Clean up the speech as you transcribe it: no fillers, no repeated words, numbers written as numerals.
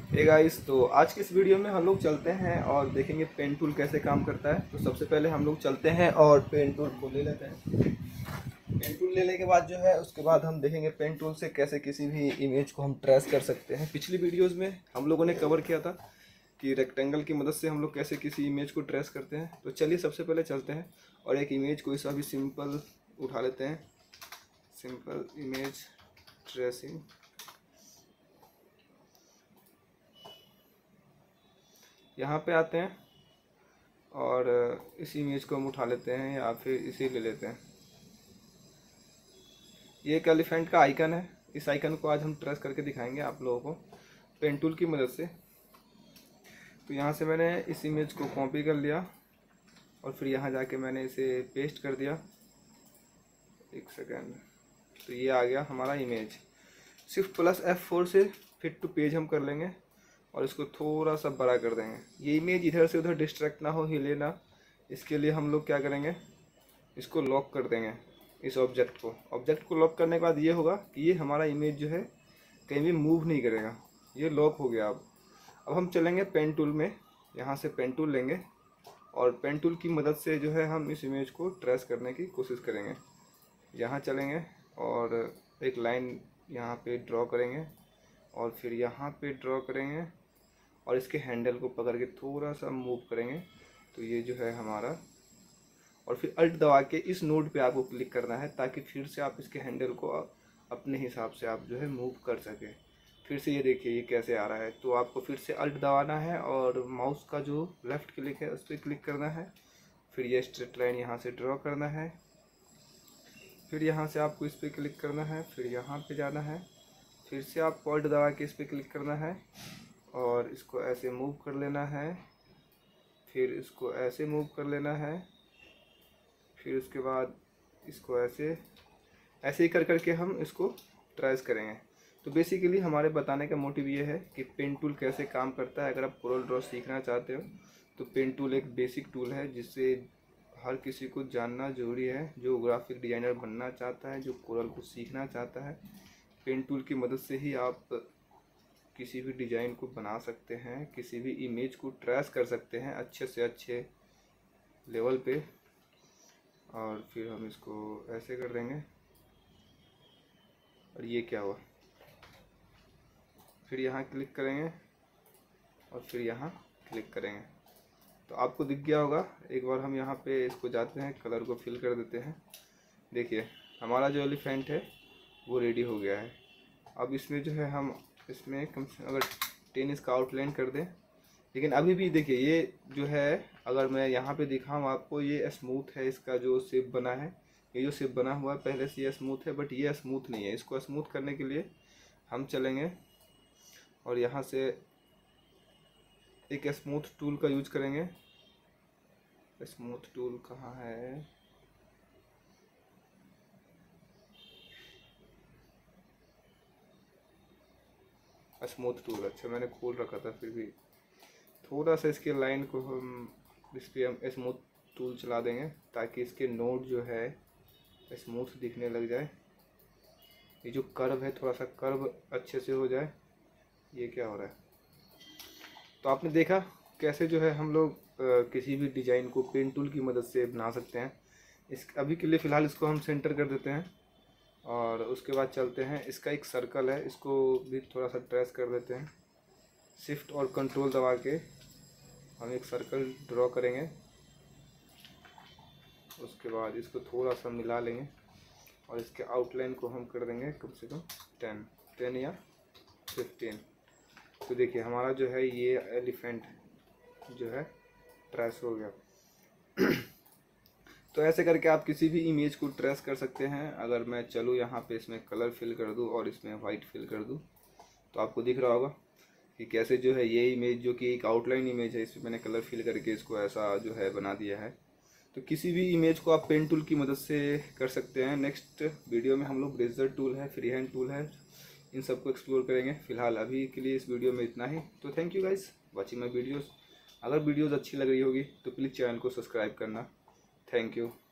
Hey guys, तो आज की इस वीडियो में हम लोग चलते हैं और देखेंगे पेन टूल कैसे काम करता है। तो सबसे पहले हम लोग चलते हैं और पेन टूल को ले लेते हैं। पेन टूल लेने के बाद जो है उसके बाद हम देखेंगे पेन टूल से कैसे किसी भी इमेज को हम ट्रेस कर सकते हैं। पिछली वीडियोस में हम लोगों ने कवर किया था कि रेक्टेंगल की मदद से हम लोग कैसे किसी इमेज को ट्रेस करते हैं। तो चलिए सबसे पहले चलते हैं और एक इमेज कोई सा भी सिंपल उठा लेते हैं। Simple image tracing. यहाँ पे आते हैं और इस इमेज को हम उठा लेते हैं या फिर इसे ले लेते हैं। ये एक एलिफेंट का आइकन है। इस आइकन को आज हम ट्रेस करके दिखाएंगे आप लोगों को पेन टूल की मदद से। तो यहाँ से मैंने इस इमेज को कॉपी कर लिया और फिर यहाँ जाके मैंने इसे पेस्ट कर दिया। एक सेकेंड, तो ये आ गया हमारा इमेज। सिर्फ प्लस F4 से फिट टू पेज हम कर लेंगे और इसको थोड़ा सा बड़ा कर देंगे। ये इमेज इधर से उधर डिस्ट्रैक्ट ना हो, हिले ना, इसके लिए हम लोग क्या करेंगे, इसको लॉक कर देंगे। इस ऑब्जेक्ट को लॉक करने के बाद ये होगा कि ये हमारा इमेज जो है कहीं भी मूव नहीं करेगा। ये लॉक हो गया। अब हम चलेंगे पेन टूल में। यहाँ से पेन टूल लेंगे और पेन टूल की मदद से जो है हम इस इमेज को ट्रेस करने की कोशिश करेंगे। यहाँ चलेंगे और एक लाइन यहाँ पे ड्रॉ करेंगे और फिर यहाँ पे ड्रॉ करेंगे और इसके हैंडल को पकड़ के थोड़ा सा मूव करेंगे। तो ये जो है हमारा, और फिर अल्ट दबा के इस नोड पे आपको क्लिक करना है ताकि फिर से आप इसके हैंडल को अपने हिसाब से आप जो है मूव कर सके। फिर से ये देखिए ये कैसे आ रहा है। तो आपको फिर से अल्ट दबाना है और माउस का जो लेफ़्ट क्लिक है उस पर क्लिक करना है। फिर ये स्ट्रेट लाइन यहाँ से ड्रॉ करना है। फिर यहाँ से आपको इस पर क्लिक करना है, फिर यहाँ पे जाना है, फिर से आप अल्ट दबा के इस पर क्लिक करना है और इसको ऐसे मूव कर लेना है। फिर इसको ऐसे मूव कर लेना है। फिर उसके बाद इसको ऐसे ऐसे ही कर के हम इसको ट्रेस करेंगे। तो बेसिकली हमारे बताने का मोटिव ये है कि पेन टूल कैसे काम करता है। अगर आप कोरल ड्रॉ सीखना चाहते हो तो पेन टूल एक बेसिक टूल है जिससे हर किसी को जानना ज़रूरी है। जो ग्राफिक डिज़ाइनर बनना चाहता है, जो कोरल को सीखना चाहता है, पेन टूल की मदद से ही आप किसी भी डिज़ाइन को बना सकते हैं, किसी भी इमेज को ट्रेस कर सकते हैं अच्छे से अच्छे लेवल पे। और फिर हम इसको ऐसे कर देंगे और ये क्या हुआ, फिर यहाँ क्लिक करेंगे और फिर यहाँ क्लिक करेंगे तो आपको दिख गया होगा। एक बार हम यहाँ पे इसको जाते हैं, कलर को फिल कर देते हैं। देखिए हमारा जो एलिफेंट है वो रेडी हो गया है। अब इसमें जो है हम इसमें कम से अगर 10 इसका आउटलाइन कर दें, लेकिन अभी भी देखिए ये जो है, अगर मैं यहाँ पे दिखाऊँ आपको, ये स्मूथ है। इसका जो शेप बना है, ये जो शेप बना हुआ है पहले से ये स्मूथ है, बट ये स्मूथ नहीं है। इसको स्मूथ करने के लिए हम चलेंगे और यहाँ से एक स्मूथ टूल का यूज करेंगे। स्मूथ टूल कहाँ है, स्मूथ टूल, अच्छा मैंने खोल रखा था। फिर भी थोड़ा सा इसके लाइन को हम इस पर हम स्मूथ टूल चला देंगे ताकि इसके नोड जो है स्मूथ दिखने लग जाए। ये जो कर्व है थोड़ा सा कर्व अच्छे से हो जाए। ये क्या हो रहा है, तो आपने देखा कैसे जो है हम लोग किसी भी डिज़ाइन को पेन टूल की मदद से बना सकते हैं। इस अभी के लिए फ़िलहाल इसको हम सेंटर कर देते हैं और उसके बाद चलते हैं। इसका एक सर्कल है, इसको भी थोड़ा सा ट्रेस कर देते हैं। शिफ्ट और कंट्रोल दबा के हम एक सर्कल ड्रॉ करेंगे। उसके बाद इसको थोड़ा सा मिला लेंगे और इसके आउटलाइन को हम कर देंगे कम से कम 10 या 15। तो देखिए हमारा जो है ये एलिफेंट जो है ट्रेस हो गया। तो ऐसे करके आप किसी भी इमेज को ट्रेस कर सकते हैं। अगर मैं चलूँ यहाँ पे इसमें कलर फिल कर दूँ और इसमें वाइट फिल कर दूँ तो आपको दिख रहा होगा कि कैसे जो है ये इमेज, जो कि एक आउटलाइन इमेज है, इसमें मैंने कलर फिल करके इसको ऐसा जो है बना दिया है। तो किसी भी इमेज को आप पेन टूल की मदद से कर सकते हैं। नेक्स्ट वीडियो में हम लोग रेजर टूल है, फ्री हैंड टूल है, इन सबको एक्सप्लोर करेंगे। फिलहाल अभी के लिए इस वीडियो में इतना ही। तो thank you guys watching my videos. अगर वीडियोज़ अच्छी लग रही होगी तो प्लीज़ चैनल को सब्सक्राइब करना। Thank you.